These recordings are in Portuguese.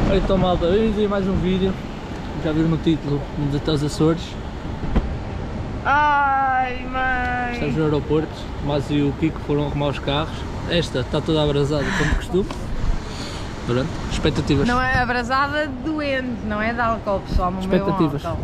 Então malta, bem-vindos a mais um vídeo. Já viram no título, vamos até os Açores. Ai, mãe! Estamos no aeroporto, o Márcio e o Kiko foram arrumar os carros. Esta está toda abrasada como de costume. Pronto, expectativas. Não é abrasada doente, não é de álcool, pessoal, não bebam Expectativas. álcool.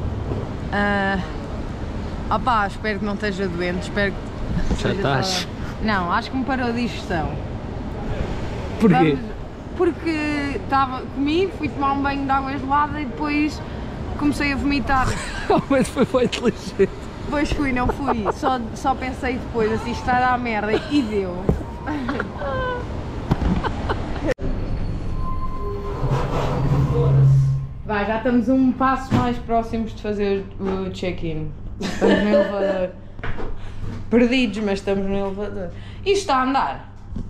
Opá, espero que não esteja doente, espero que Já esteja estás. só- Não, acho que me parou a digestão. Porquê? Porque comi, fui tomar um banho de água gelada e depois comecei a vomitar. Realmente foi muito inteligente. Depois fui, não fui, só pensei depois, assim, isto vai dar merda e deu. Vai, já estamos um passo mais próximos de fazer o check-in. Estamos no elevador. Perdidos, mas estamos no elevador. Isto está a andar?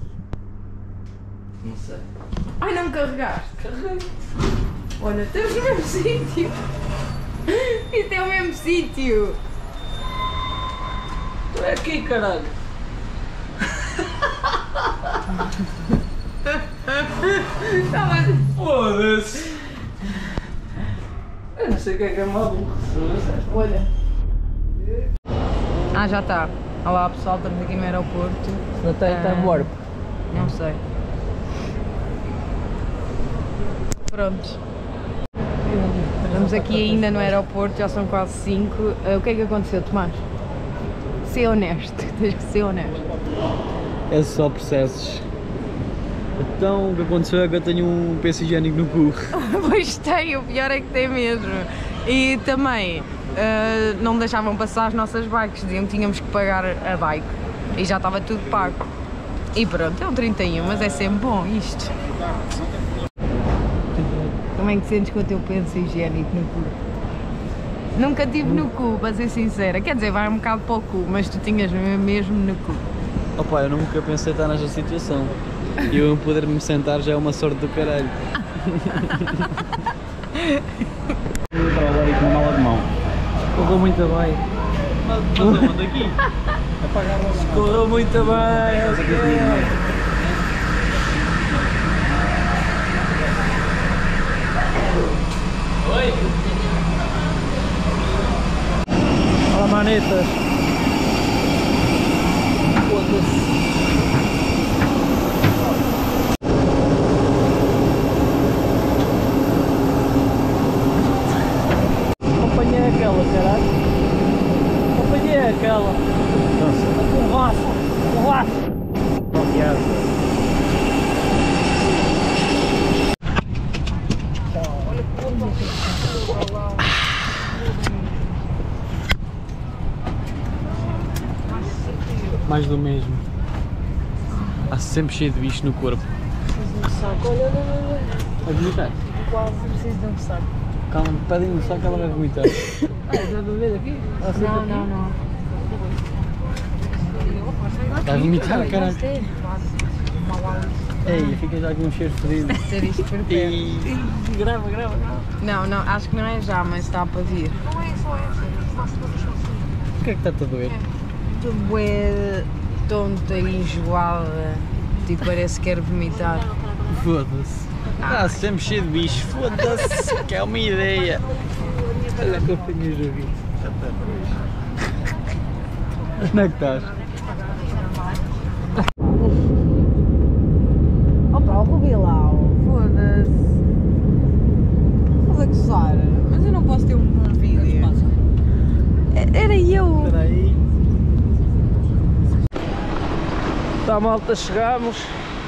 Não sei. Ai, não carregaste? Carreguei. Olha, estamos no mesmo sítio. Isto é o mesmo sítio. Tu é aqui, caralho. Foda-se. Eu não sei o que é maluco. Olha. Ah, já está. Olá pessoal, estamos aqui no aeroporto. Não tem time warp. Não sei. Pronto. Estamos aqui ainda no aeroporto, já são quase 5. O que é que aconteceu, Tomás? Ser honesto, tens que ser honesto. É só processos. Então o que aconteceu é que eu tenho um penso higiênico no cu. Pois tem, o pior é que tem mesmo. E também não me deixavam passar as nossas bikes, diziam que tínhamos que pagar a bike. E já estava tudo pago. E pronto, é um 31, mas é sempre bom isto. Como é que sentes com o teu penso higiênico no cu? Nunca tive no cu, para ser sincera. Quer dizer, vai um bocado para o cu, mas tu tinhas mesmo no cu. Opa, eu nunca pensei estar nesta situação. E eu poder me sentar já é uma sorte do caralho. Estava ali com uma mala de mão. Correu muito bem. Mas eu mando aqui. Correu muito bem. Oi. Olá, manetas. Foda-se. Acompanhei aquela, caralho. Acompanhei aquela. Nossa. Um laço. Confiança. Mais do mesmo. Há sempre cheio de bicho no corpo. Preciso de um saco. Olha. Vai vomitar? Quase preciso de um saco. Calma, pedem no saco que ela vai vomitar. Já beber aqui? Não. Vai vomitar, caralho. Ei, fica já com um cheiro fedido. Ter isto por perto. E grava. Não, acho que não é já, mas está para vir. O que é que está-te a doer? Estou bué tonta e enjoada. Tipo, parece que quero vomitar. Foda-se. Está sempre cheio de bicho. Foda-se, que é uma ideia. Olha que eu apanhei o joguinho. Onde é que estás? Opa, o Rubilau, foda-se. Estás a gozar, mas eu não posso ter um bom vídeo. Era eu. Espera aí. Tá, malta, chegamos.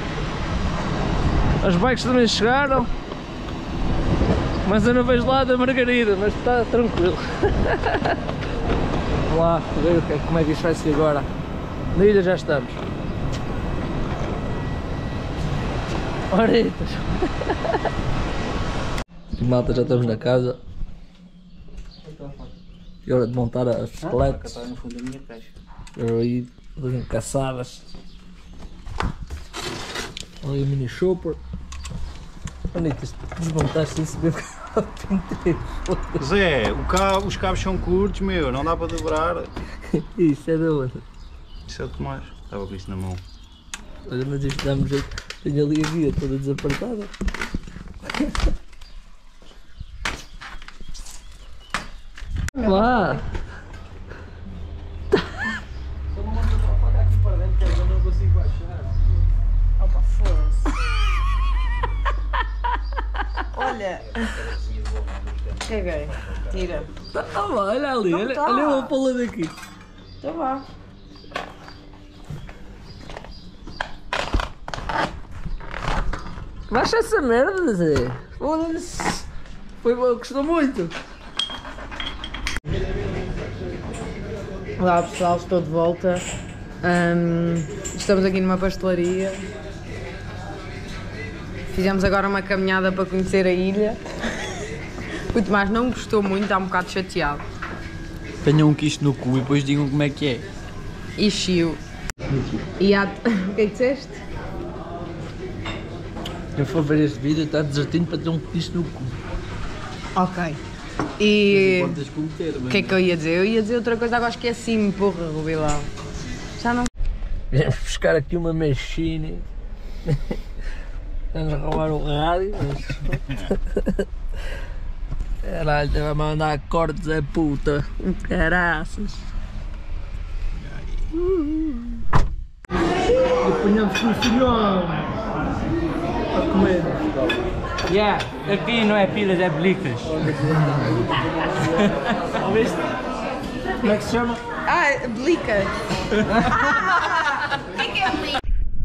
As bikes também chegaram. Mas eu não vejo lá da Margarida, mas está tranquilo. Vamos lá ver como é que isto vai ser agora. Na ilha já estamos. Horitas. Malta, já estamos na casa. E hora de montar as bicicletas. Está no fundo da minha caixa. Aí, caçadas. Ali o mini shopper. Anitas, desmontaste isso bem inteiro. Zé, os cabos são curtos, meu, não dá para dobrar. Isso é da onde? Isso é o Tomás, estava com isso na mão. Olha, mas isto dá-me jeito. Tenho ali a guia toda desapertada. Vá! Só não manda a faca aqui para dentro, que eu não consigo baixar. Opa, foda-se. Olha. Caguei. Tira. Tá bom, olha ali, Não olha, tá. olha uma pula daqui. Então vá. Baixa essa merda, Zé. Foda-se. Foi bom, gostou muito. Olá pessoal, estou de volta. Estamos aqui numa pastelaria. Fizemos agora uma caminhada para conhecer a ilha. O Tomás não gostou muito, está um bocado chateado. Tenham um quisto no cu e depois digam como é que é. E chiu. E há... O que é que disseste? Quem for ver este vídeo está desertinho para ter um pisto no cu. Ok. E... Podes cometer, O que é que eu ia dizer? Eu ia dizer outra coisa, agora esqueci-me, porra, Rubilão. Já não... Viemos buscar aqui uma machine. Vamos roubar o rádio, mas... Caralho, vai mandar cortes a puta. Caraças. E punhamos com o senhor. A comer. Yeah, aqui não é pilas, é belicas. Ouviste? Como é que se chama? Ah, blica. O que é blica?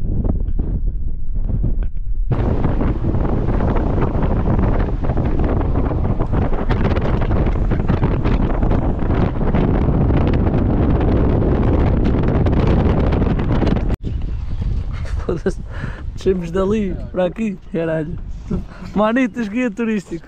Foda-se. Descemos dali para aqui, caralho. Manitas, guia turístico.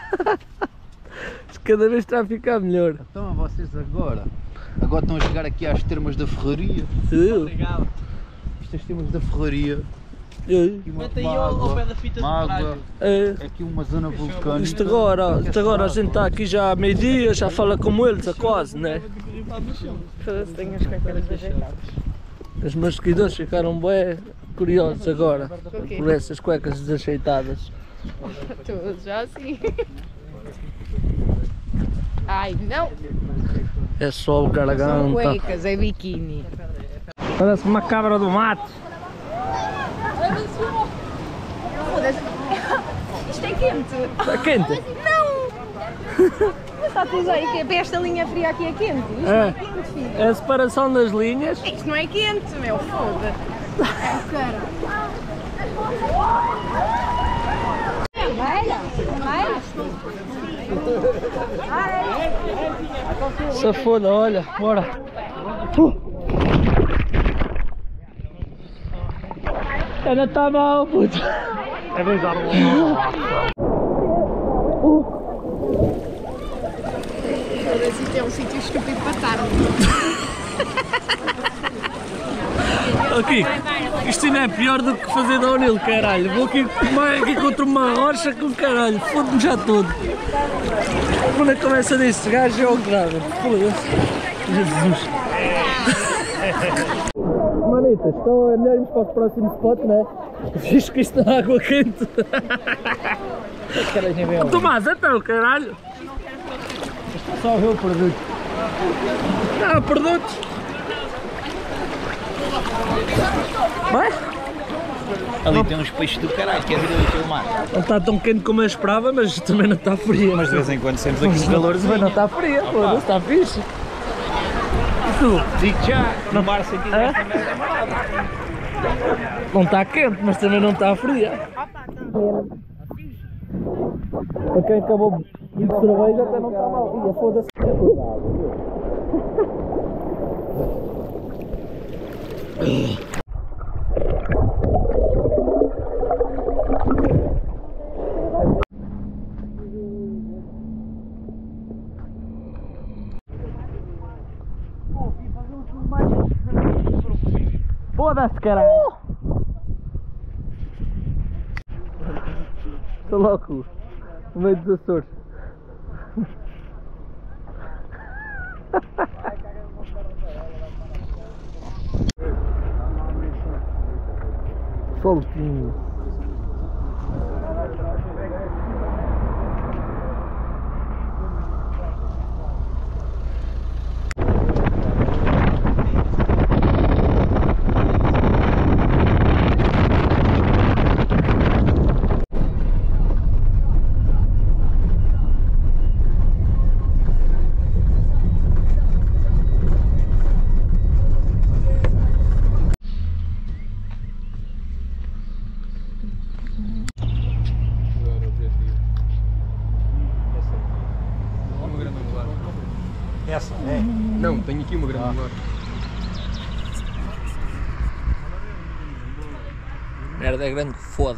Cada vez está a ficar melhor. Então vocês agora estão a chegar aqui às termas da ferraria. Obrigado. Estas termas da ferraria. Mete aí ao pé da fita do rádio. É. Aqui uma zona vulcânica. Isto agora a gente está aqui já à meio-dia, já fala como eles, a quase, né? Tenho as coisas ajeitadas. Os meus seguidores ficaram bem curiosos agora O quê? por essas cuecas desajeitadas. Estou já assim. Ai, não. É só o São garganta. cuecas, é biquíni. Parece uma cabra do mato. Isto é quente. Está quente? Não! Está tudo aí, que é para esta linha fria aqui é quente. Isto não é quente, filho. É a separação das linhas. Isto não é quente, meu, foda. É cara. Se foda, olha, bora. Ainda está mal, puto. É beijar Isto é um sítio estúpido para estar. Aqui, isto ainda é pior do que fazer downhill, caralho. Vou aqui contra uma rocha com caralho, foda-me já todo. Quando começa desse gajo é o grave, foda-se. Jesus. Manitas, estão a olharmos para o próximo spot, né? Fiz que isto é água quente. Tomás, então, caralho. Só ver o produto. Não, produtos. Vai? Ali tem uns peixes do caralho, quer ver ali filmar. Não está tão quente como eu esperava, mas também não está fria. Mas de vez em quando sempre aqui os calores. Mas não está fria, foda-se, está fixe. E tu? Digo já, no mar sem quiser Hã? esta merda é marada. Não está quente, mas também não está fria. Para quem acabou de cerveja até não está mal. Ia, foda-se. Foda-se, caralho! Estou louco, no meio dos Açores. Soltinho. Essa? É. Não, tenho aqui uma grande agora. Merda é grande, foda.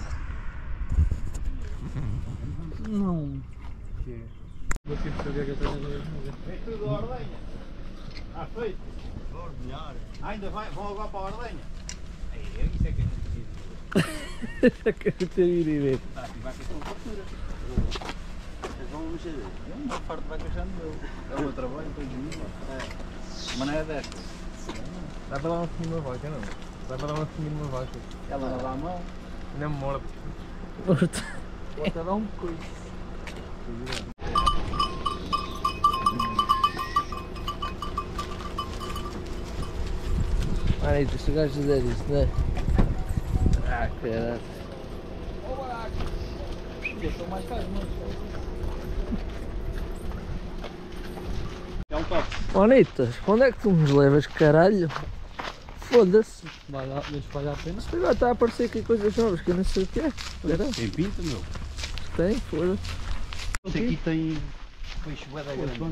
Não. Vem tudo a ordenha. Ah, feito. Ainda vão agora para a ordenha. Isso é que é Quero ter ido. vai com fartura. Vocês vão mexer. Eu não farto vai queixando meu. É o meu trabalho, depois de mim. Mas não é desta. Dá para dar um fuminho numa vaca, não? Dá para dar um fuminho numa vaca. Ela não dá a mão. Ainda me morde. Morto. Pode dar um coice. Olha se o gajo fizer isso, não é? Ah, caralho. É um copo. Onitas, onde é que tu nos levas, caralho? Foda-se. Vale a pena. Agora está a aparecer aqui coisas novas que eu não sei o que é. Caralho, Tem pinta, meu. tem, foda-se. Este aqui tem. Peixe bué da grande.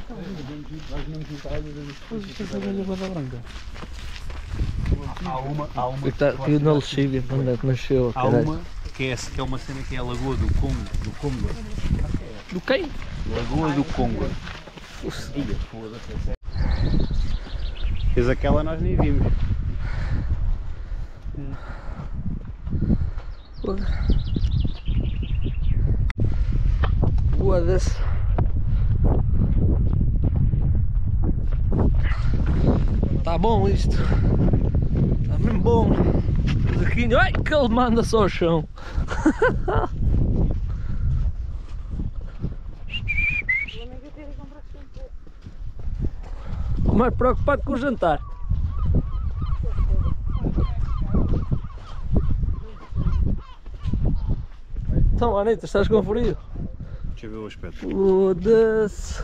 Há uma. Está aqui na lexívia, onde é que nasceu, Há caralho. uma que é uma cena que é a Lagoa do Congo. Do Congo. Do quem? Lagoa do Congo. Ia, foda-se. Fez aquela nós nem vimos. Foda-se. Tá bom isto. Tá mesmo bom. Aqui, ai que ele manda só ao chão. Mais preocupado com o jantar. Então, Anitta, estás com frio? Deixa eu ver o aspecto. Foda-se.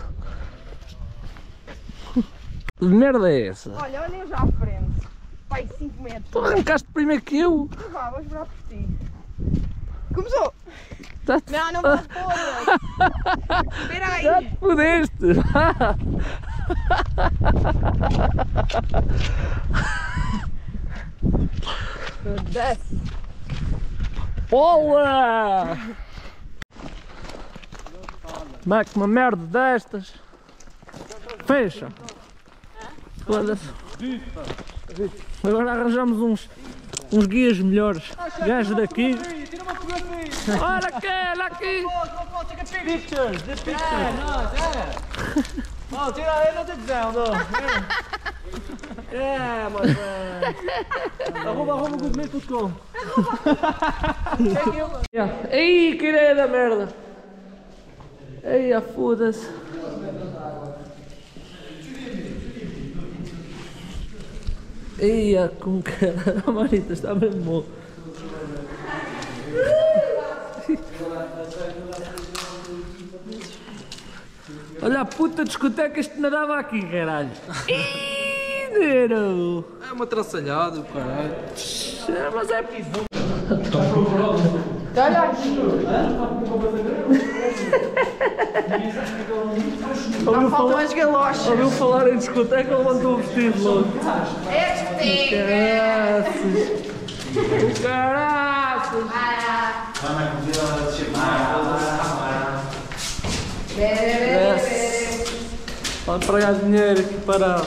Que merda é essa? Olha, olhem já à frente. Pai, 5 metros. Tu arrancaste primeiro que eu. Vá, vou esperar por ti. Começou! Já Não, não posso pôr! Espera aí! já te fodeste. Desce! Bola! Mac, uma merda destas. Fecha. Foda-se. Agora arranjamos uns guias melhores. Gajos daqui. Olha aqui, olha aqui. Pictures, the pictures. Oh, tira aí, não tem visão, não. É, my friend. Arroba goodmate.com. Ei, que ideia da merda. Ei, foda-se. Eia, com cara, a Marita está mesmo bom. Olha a puta discoteca, isto nadava aqui, caralho. Ih, nero. É uma traçalhada, caralho. Mas é piso. Olha aqui! Não faltam as galochas! Ouviu falar em discoteca, levantou o vestido logo. É discoteca! Caraças! Caraças! Pode pagar dinheiro aqui parado.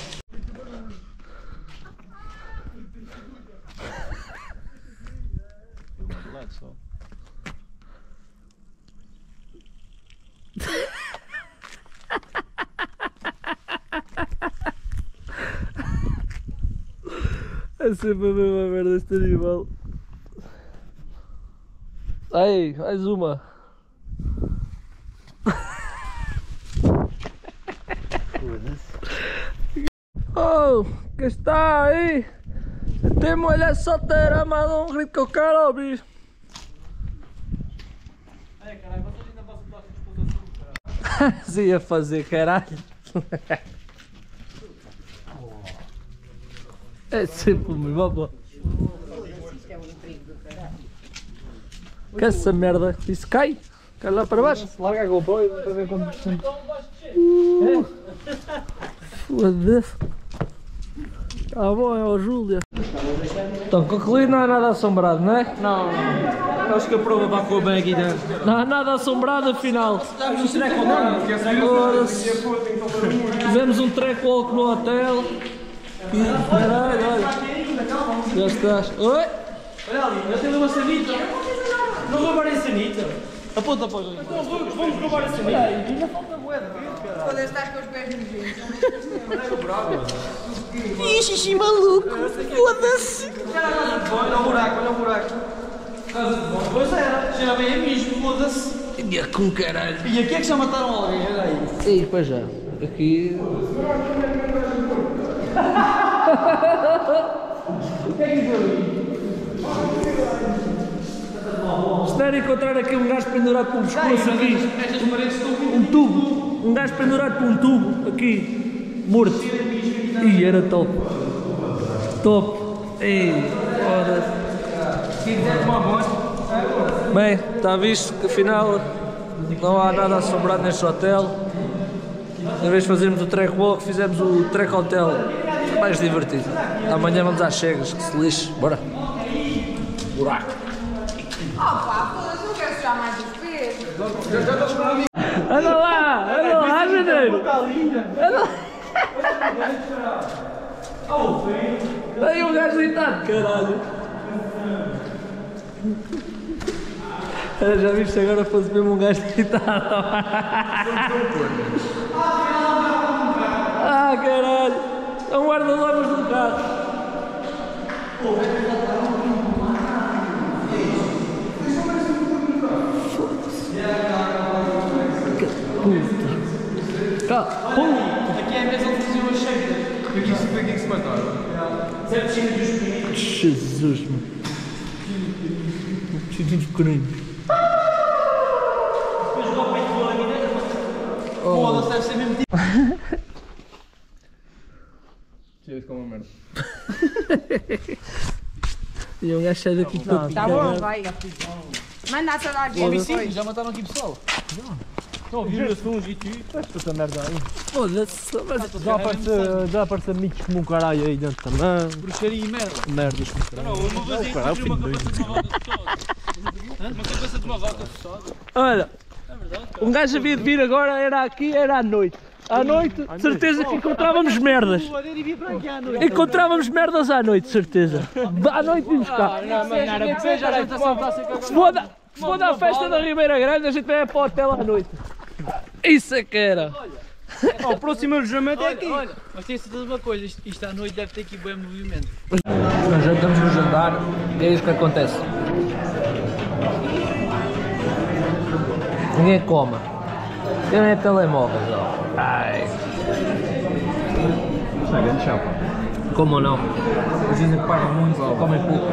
É sempre a mesma merda este animal. Aí, mais uma. Oh, que está aí? Tem mulher solteira, mas um grito que eu quero ouvir. É, caralho, vocês ainda vão dar a exposição. Você ia fazer, caralho. É sempre o mesmo, ó. Que essa merda? Isso cai? Cai lá para baixo? Larga a GoPro e vai ver quanto tempo. Foda-se. Tá bom, é o Júlia. Então, concluído, não há nada assombrado, não é? Não, acho que a prova vai correr bem aqui dentro. Não há nada assombrado, afinal. Fizemos um track walk no hotel. E, caralho, olha. Já estás. Oi? Olha ali, eu tenho uma sanita. Não roubarem a sanita. Aponta para o então vamos roubar a sanita. Ainda falta moeda. Quando estás com os pés nojentos. Ih, xixi maluco. Foda-se. Olha o buraco, olha o buraco. Pois era, já bem a mesmo, foda-se. E com caralho. E aqui é que já mataram alguém, olha aí. E pois já. Aqui. O que é que deu aí? Se der encontrar aqui um gajo pendurado por um pescoço aqui. Um tubo. Um gajo pendurado por um tubo aqui. Morto. Ih, era top. Top. Ei, foda-se. Se quiser tomar banho. Bem, está visto que afinal não há nada assombrado neste hotel. Em vez de fazermos o track walk, fizemos o track hotel. Mais divertido. Amanhã vamos às cegas, que se lixe. Bora. Buraco. Opa, foda-se, não quero sujar mais os pés. Anda lá, janeiro. Anda lá. Aí o gajo deitado, caralho. Já viste agora fosse mesmo um gajo deitado. Ah, caralho. É um guarda-lamas de um carro. Aqui é a mesa onde faziam as cheiras. Foi aqui que se mataram. Zé piscina dos espíritos. Jesus, mano. Piscina de crânio. Depois o peito voa aqui dentro. Foda-se, deve ser mesmo tipo. Tira-se com uma merda. E um gajo sai daqui todo. Tá bom, vai. Manda a saudade dele. Sim, já mataram aqui pessoal. Não, viram-se uns e tu. Esta merda aí. Foda-se. Já aparece amigos como um caralho aí dentro também. Bruxaria e merda. Merdas como caralho. Não, uma vez Caralho, filho de doido. Uma cabeça de uma vaca fechada. Olha, um gajo havia de vir agora, era aqui, era à noite. À noite, de certeza que encontrávamos merdas. Encontrávamos merdas à noite, de certeza. À noite vimos cá. Se for da festa da Ribeira Grande, a gente vai para o hotel à noite. Isso é que era. O próximo alojamento é aqui. Olha, mas tenho certeza de uma coisa, isto à noite deve ter aqui bem movimento. Nós jantamos no jantar e é isso que acontece. Ninguém coma. Tem nem telemóveis, ó. Ai. Isso é grande chapa. Como ou não? Os dizem que pagam muito, comem pouco.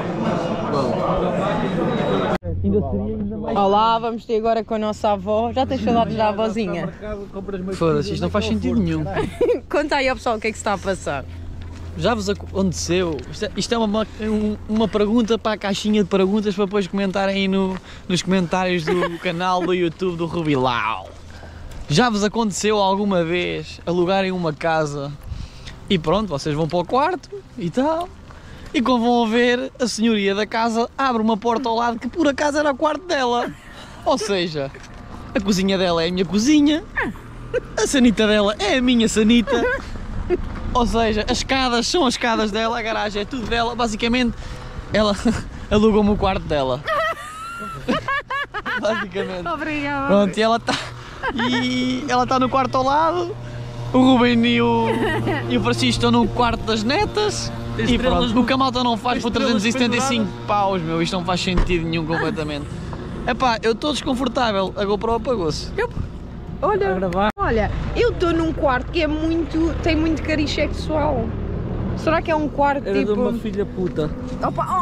Olá, vamos ter agora com a nossa avó. Já tens saudades da avózinha? Foda-se, isto não faz sentido nenhum. Conta aí ao pessoal o que é que se está a passar. Já vos aconteceu? Isto é uma pergunta para a caixinha de perguntas para depois comentarem aí nos comentários do canal do YouTube do Rubilau. Já vos aconteceu alguma vez alugarem uma casa e pronto, vocês vão para o quarto e tal, e quando vão ver, a senhoria da casa abre uma porta ao lado que por acaso era o quarto dela. Ou seja, a cozinha dela é a minha cozinha, a sanita dela é a minha sanita. Ou seja, as escadas são as escadas dela, a garagem é tudo dela, basicamente ela alugou-me o quarto dela. Basicamente. Obrigada. Pronto, e ela está no quarto ao lado, o Ruben e o Francisco estão no quarto das netas e pronto, o que a malta não faz por 375 paus, meu, isto não faz sentido nenhum completamente. Epá, eu estou desconfortável, a GoPro apagou-se. Olha, eu estou num quarto que tem muito cariz sexual. Será que é um quarto Era tipo... de uma filha puta. Opa,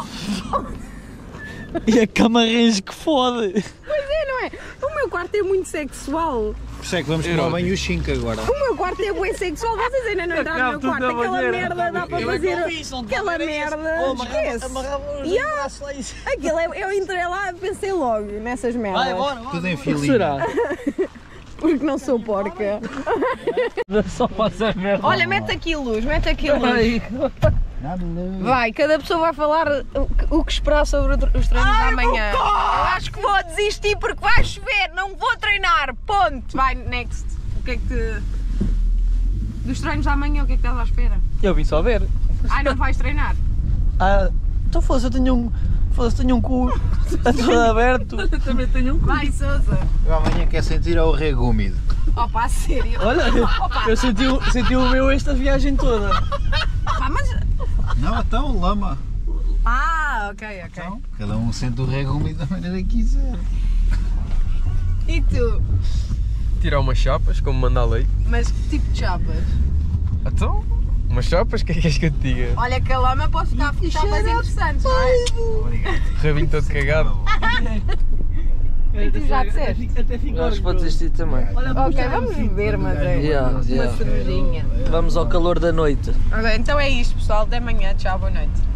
E a cama range que fode. Pois é, não é? O meu quarto é muito sexual. Por isso é que vamos tomar banho o 5 agora. O meu quarto é bem sexual. Vocês ainda não entraram no meu quarto. Aquela merda dá para fazer... Aquela merda... Esquece. Yeah. Aquilo eu entrei lá e pensei logo nessas merdas. Vai, bora. Tudo em filinha. Será? porque não sou porca. Só passa merda. Olha, mete aqui luz, mete aqui luz. Vai, cada pessoa vai falar o que esperar sobre os treinos da manhã. Eu acho que vou desistir porque vai chover, não vou treinar. Ponto. Vai, next. O que é que te... Dos treinos da manhã, o que é que estás à espera? Eu vim só ver. Ai, não vais treinar? Ah, então foda-se, eu tenho um cu todo aberto. Eu também tenho um cu. Vai, Sousa. Eu amanhã quero sentir o rego úmido. Opa, a sério. Olha, eu senti o meu esta viagem toda. Pá, mas... Não, então lama. Ah, ok. Então, cada um sente o rego úmido da maneira que quiser. E tu? Tirar umas chapas, como manda a lei. Mas que tipo de chapas? Então, umas chapas, o que é que queres que eu te diga? Olha que a lama pode ficar chapas interessantes, não é? Obrigado. Rabinho todo cagado. E tu já disseste? Até fico Acho que vou desistir também. Ok, vamos beber, mas é Yeah, uma yeah. cervejinha. Vamos ao calor da noite. Ok, então é isto, pessoal. Até amanhã. Tchau, boa noite.